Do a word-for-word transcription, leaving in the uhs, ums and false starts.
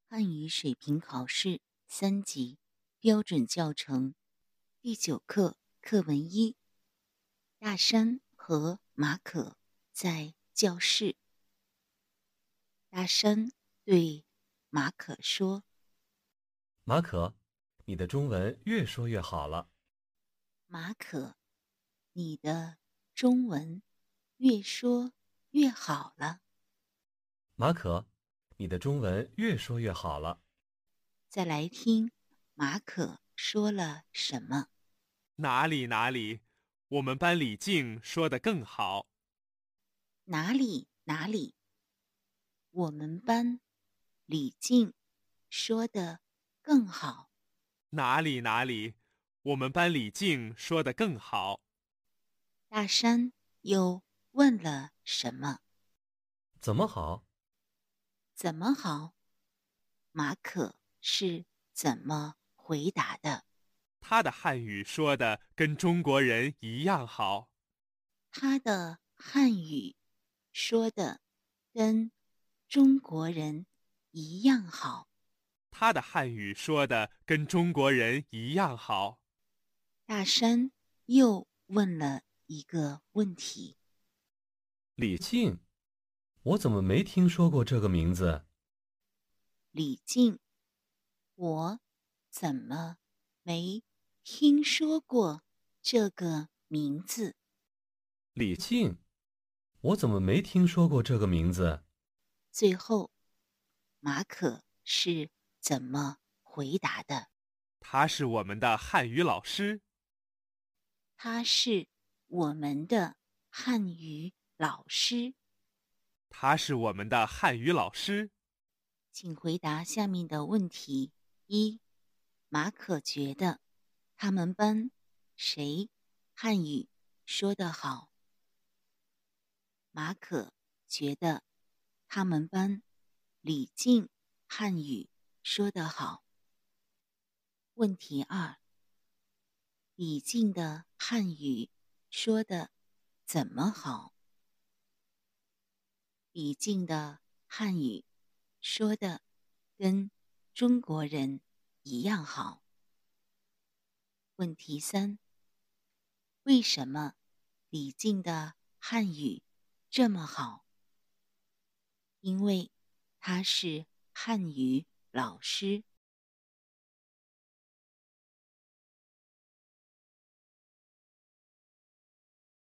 汉语水平考试三级标准教程第九课课文一。大山和马可在教室。大山对马可说： 马可，你的中文越说越好了。 马可，你的中文越说越好了。 马可，你的中文越说越好了。 再来听马可说了什么。 哪里哪里，我们班李静说得更好。 哪里哪里，我们班李静说得更好。 哪里哪里，我们班李静说得更好。 大山又问了什么？ 怎么好？ 怎么好？马可是怎么回答的？ 他的汉语说得跟中国人一样好。 他的汉语说的跟中国人一样好。 他的汉语说得跟中国人一样好。 大山又问了一个问题： 李静，我怎么没听说过这个名字？ 李静，我怎么没听说过这个名字？ 李静，我怎么没听说过这个名字？ 最后，马可是怎么回答的？ 他是我们的汉语老师。 他是我们的汉语老师。 他是我们的汉语老师。 请回答下面的问题：一、马可觉得他们班谁汉语说得好？马可觉得他们班李静汉语说得好。问题二：李静的汉语说得怎么好？李静的汉语说的跟中国人一样好。问题三：为什么李静的汉语这么好？因为他是汉语老师。